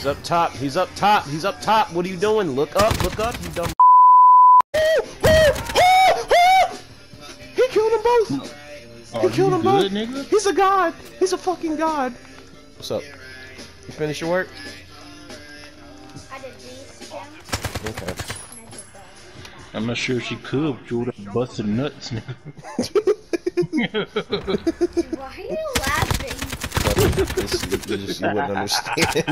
He's up top. He's up top. He's up top. What are you doing? Look up. Look up. You dumb. He killed them both. He killed them both. Nigga? He's a god. He's a fucking god. What's up? You finish your work? I did these, Okay. I'm not sure if she could, but you would have busted nuts, nigga. Why are you laughing? You wouldn't understand.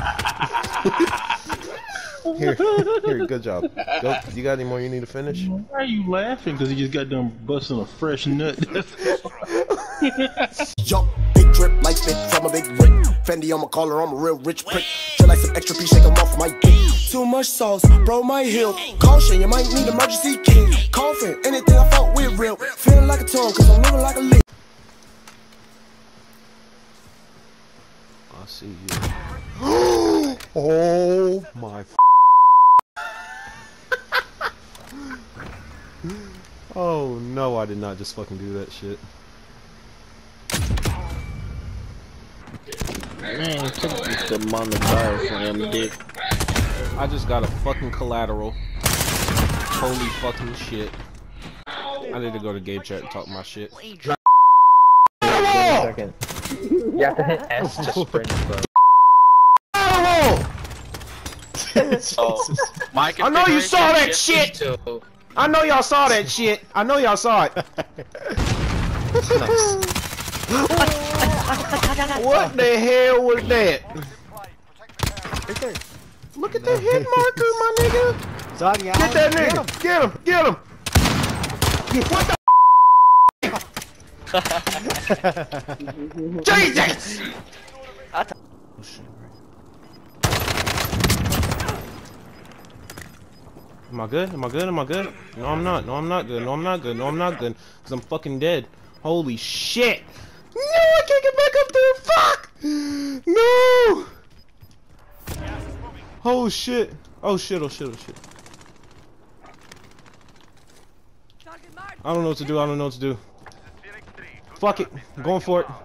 Here, good job. Go. You got any more you need to finish? Why are you laughing? Because he just got done busting a fresh nut. Yo, big drip, light spit from a big rip. Fendi on my collar, I'm a real rich prick. Feel like some extra piece, shake 'em off my dick. Too much sauce, bro, my heel. Caution, you might need emergency kit. Coughing, anything I fought with real. Feeling like a tongue, cause I'm living like a lick. I see you. Oh my. Oh no, I did not just fucking do that shit. Man, took the monetize for him, dick. I just got a fucking collateral. Holy fucking shit. I need to go to game chat and talk my shit. Second. You have to hit S to sprint, bro. Mike, I know you saw that shit! I know y'all saw that shit! I know y'all saw it! Nice. What the hell was that? Look at the hit marker, my nigga! Get that nigga! Get him! Get him! What the Jesus! Am I good? Am I good? Am I good? No, I'm not. No, I'm not good. No, I'm not good. No, I'm not good. Because I'm fucking dead. Holy shit! No, I can't get back up there! Fuck! No! Oh shit. Oh shit, oh shit, oh shit. I don't know what to do. I don't know what to do. Fuck it. I'm going for it.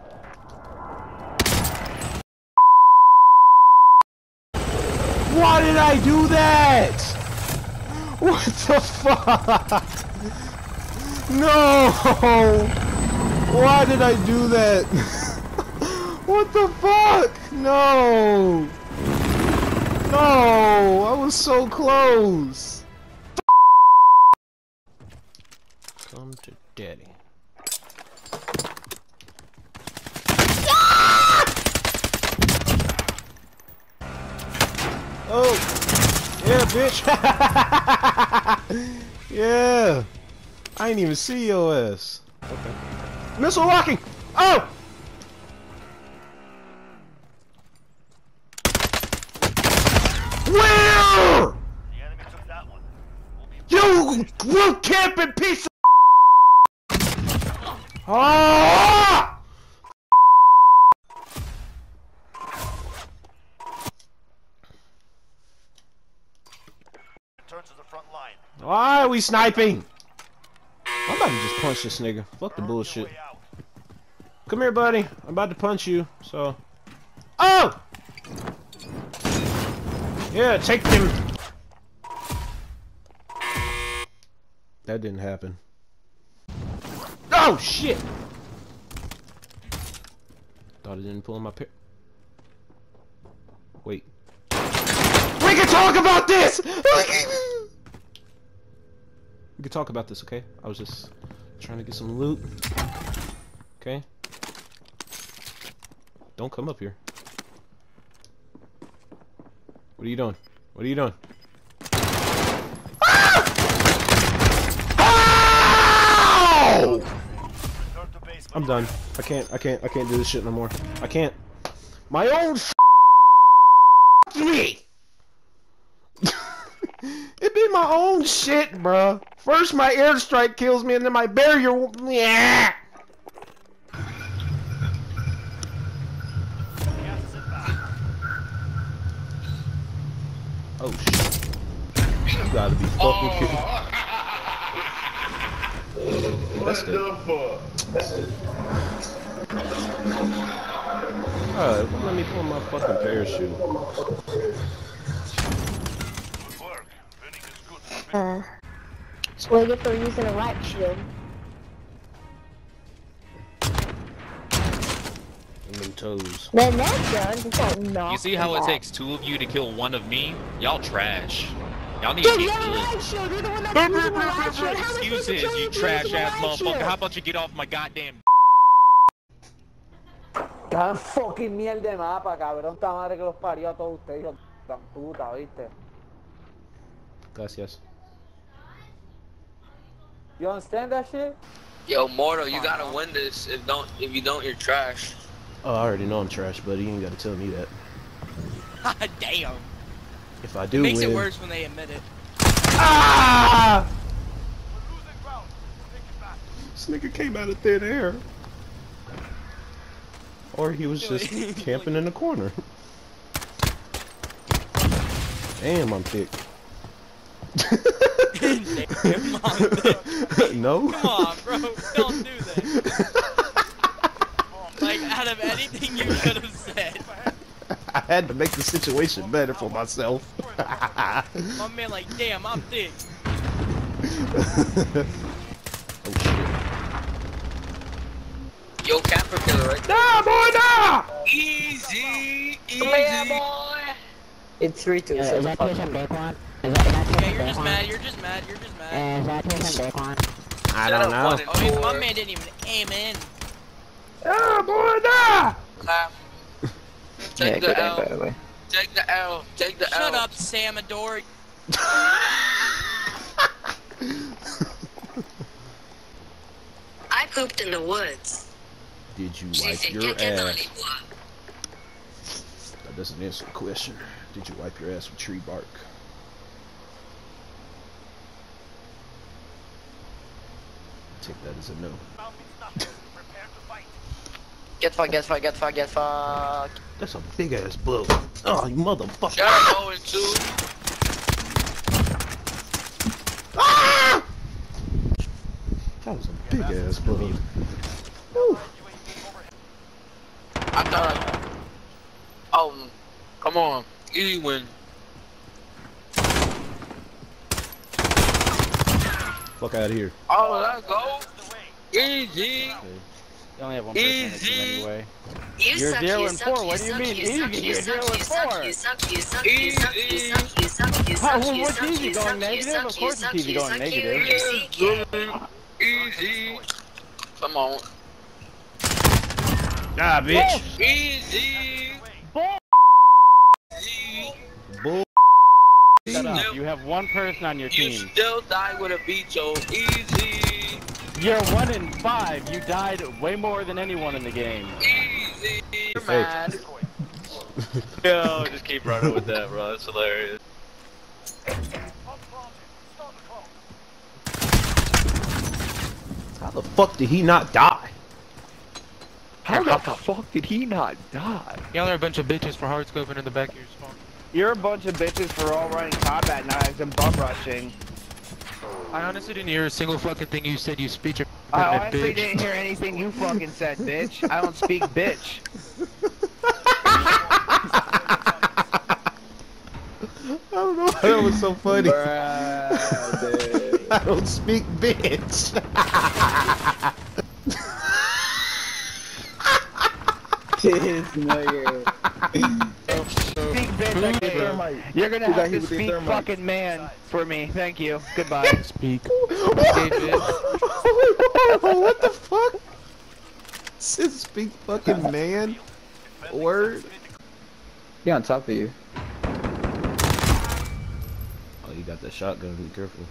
Why did I do that? What the fuck? No! Why did I do that? What the fuck? No! No! I was so close! Come to daddy. Oh! Yeah, bitch! Yeah! I ain't even see your ass. Okay. Missile locking! Oh! Where? You root camping piece of ah! Why are we sniping? I'm about to just punch this nigga. Fuck the bullshit. Come here, buddy. I'm about to punch you, so. Oh! Yeah, take them. That didn't happen. Oh, shit! Thought it didn't pull in my pair. Wait. We can talk about this! We can talk about this, okay? I was just trying to get some loot. Okay? Don't come up here. What are you doing? What are you doing? Ah! Ow! I'm done. I can't do this shit no more. I can't. My own me! It be my own shit, bruh. First my airstrike kills me and then my barrier. Yeah. Oh shit. You gotta be fucking kidding. That's good. Alright, let me pull my fucking parachute. Swing it for using a light shield. Them toes. Then that gun just like knocked You see how it takes 2 of you to kill 1 of me? Y'all trash. Y'all need to Dude, get you're a good. light shield. You're the one that's using a light shield. How am I supposed to Excuses, kill you you for trash using a ass light motherfucker. shield? How about you get off my goddamn Tan fucking mierda de mapa, cabrón. Ta madre que los parió a todos ustedes, hijos de tan puta, ¿viste? Gracias. You understand that shit? Yo, Mortal, you gotta win this. If you don't, you're trash. Oh, I already know I'm trash, buddy. You ain't gotta tell me that. Damn. If I do Makes win... it worse when they admit it. Ah! This nigga came out of thin air. Or he was just camping in the corner. Damn, I'm thick. Damn, No? come on, bro. Don't do that. Like, out of anything you could have said. I had to make the situation better for myself. My man, like, damn, I'm thick. Oh shit. Yo, Capper killer, right? Nah, boy, nah! Easy, Come here, boy! It's 3-2. Is that Jason Daquan? Is Yeah, that you're just mad. You're just mad. You're just mad. Is that Jason Daquan? I don't know. Oh, my man didn't even aim in. Ah, boy, nah! Take the L. Take the L. Take the L. Shut up, Samador. I pooped in the woods. Did you wipe your ass? That doesn't answer the question. Did you wipe your ass with tree bark? Take that as a no. Get fucked, get fucked, get fucked, get fucked. That's a big ass bug. Oh, you motherfucker. Shut up, Owen, too. Ah! That was a big ass bug. Woo. I thought come on. Easy win. Fuck out of here. Oh, let's go. Easy. You only have one person in the team anyway. You're 0-4. What do you mean easy? You're 0-4. What's easy? Going negative? Of course it's easy going negative. Easy. Come on. Ah, bitch. Easy. Bull. Shut up. You have one person on your team. You still die with a veto. Easy. You're 1-5. You died way more than anyone in the game. Easy. You're mad. Yo, just keep running with that, bro. That's hilarious. How the fuck did he not die? How the fuck did he not die? Y'all are a bunch of bitches for hard scoping in the back of your spawn. You're a bunch of bitches for all running combat knives and bum rushing. I honestly didn't hear a single fucking thing you said, you speech. I honestly didn't hear anything you fucking said, bitch. I don't speak bitch. I don't know. That was so funny. I don't speak bitch. This nigga. Speak bitch, thermite. You're gonna have to speak fucking man for me. Thank you. Goodbye. Speak. What the fuck? Says speak fucking man. Word. He on top of you. Oh, you got that shotgun. Be careful.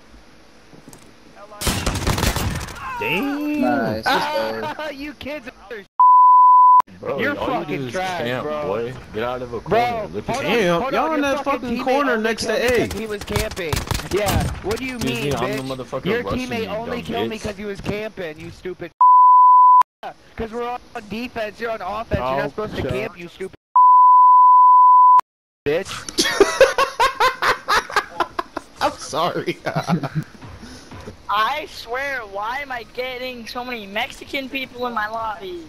Damn. Nice. You kids are Bro, You're all fucking you do is trash, camp, bro. boy. Get out of a corner. Bro, Damn, y'all in that fucking corner next to A. He was camping. Yeah, what do you mean, I'm the bitch? motherfucker Your rushing teammate you, only dumb killed me bitch. because he was camping, you stupid. Because we're on defense, you're on offense, you're not supposed to camp, you stupid bitch. I'm sorry. I swear, why am I getting so many Mexican people in my lobbies?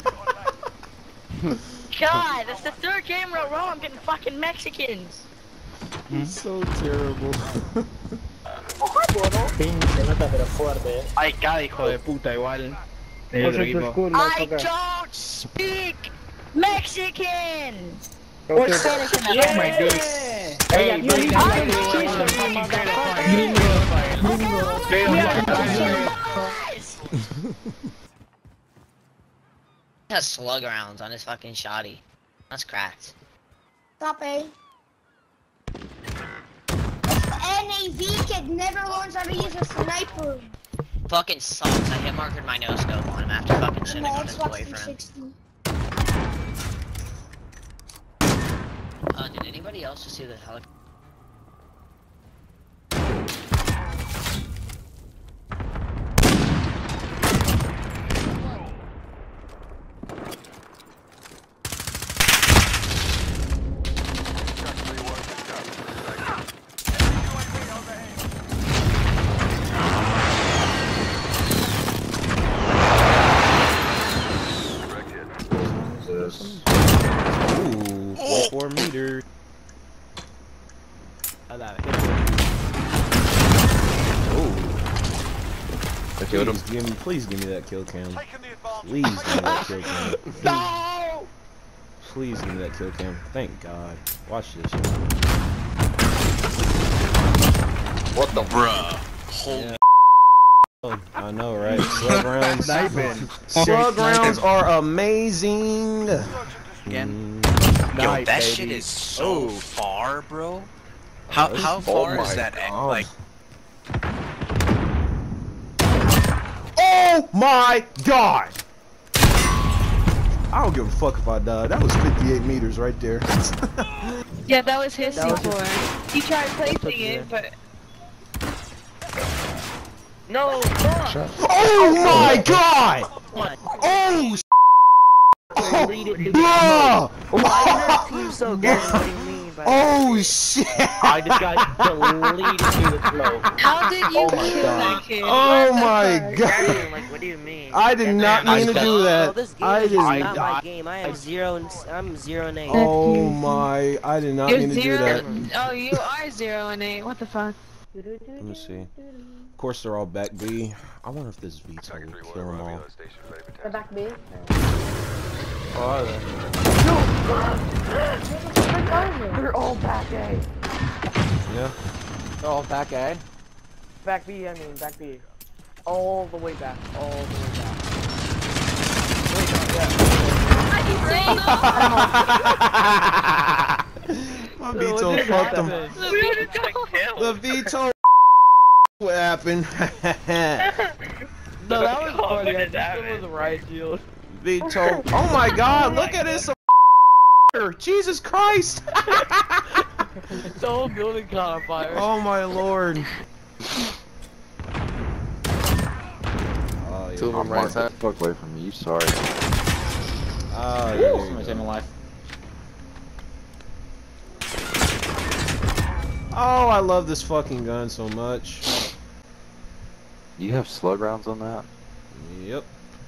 God, that's the third game in a row I'm getting fucking Mexicans. He's so terrible. Ay, cada hijo de puta igual. I don't speak Mexican or Spanish in the Hey, He has slug rounds on his fucking shoddy. That's cracked. Stop, eh? NAV kid never learns how to use a sniper. Fucking sucks. I hit markered my no scope on him after fucking shitting on his boyfriend. Did anybody else just see the helicopter? Ooh, 4 meters. I love it. Ooh. Please give me that kill cam. Please give me that kill cam. No! Please give me that kill cam. Thank God. Watch this. What the bruh? Holy. Yeah. I know, right? Slug rounds. Sniping. Slug rounds are amazing. Again. Yo, that shit is so far, bro. How far is that? Like, oh my God! I don't give a fuck if I die. That was 58 meters right there. Yeah, that was his C4. He tried placing it, but... No, fuck! Oh my God! Oh, bruh! Oh shit! I just got deleted through the flow. How did you kill that kid? Oh my God! Like, what do you mean? I did not mean to do that. I did not my game. I am 0 and 8. Oh my! I did not mean to do that. Oh, you are 0 and 8. What the fuck? Let me see. Of course, they're all back B. I wonder if this VTOL will kill them all. They're back B. Oh, are they? They're all back A. Yeah. They're all back A? Back B, I mean, back B. All the way back. All the way back. My VTOL fucked them. The VTOL. What happened? No, that was funny. I think it was a riot shield. VTOL. Oh my God! Look at this. Jesus Christ! The whole building caught on fire. Oh my Lord. Two of them right side. Fuck away from me. You sorry. Oh, yeah. Somebody's in my life. Oh, I love this fucking gun so much. You have slug rounds on that? Yep.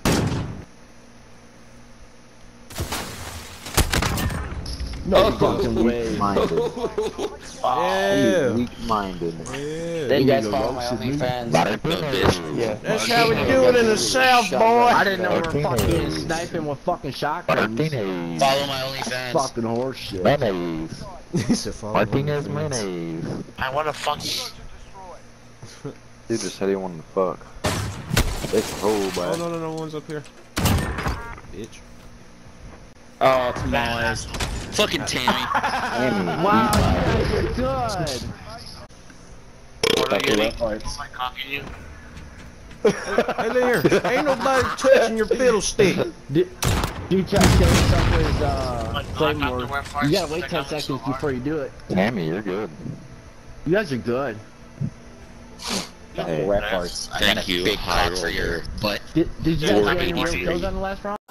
No fucking way. Weak-minded. Yeah. Weak-minded. Yeah. Then you guys follow my OnlyFans. Yeah. That's how we do it in the South, boy. I didn't know we were fucking sniping with fucking shotguns. follow my OnlyFans. Fucking horse shit. Mayonnaise. He said follow Martinez my friends. mayonnaise. I wanna fuck you. Dude just said he wanted to fuck. That's a whole Oh, bad. no, one's up here. Bitch. Oh, it's my ass. Fucking Tammy. Wow, you guys are good. What are you Left doing? parts. Am I cocking you? Hey there. Ain't nobody touching your fiddlestick. Dude, try to say something with Like, I got Claymore. the web parts, You gotta wait I 10 got them so seconds hard. before you do it. Tammy, you're good. You guys are good. Red parts. Thank you. Big cock for your butt. Did you Yeah, guys I get any mean, real kills on the last round?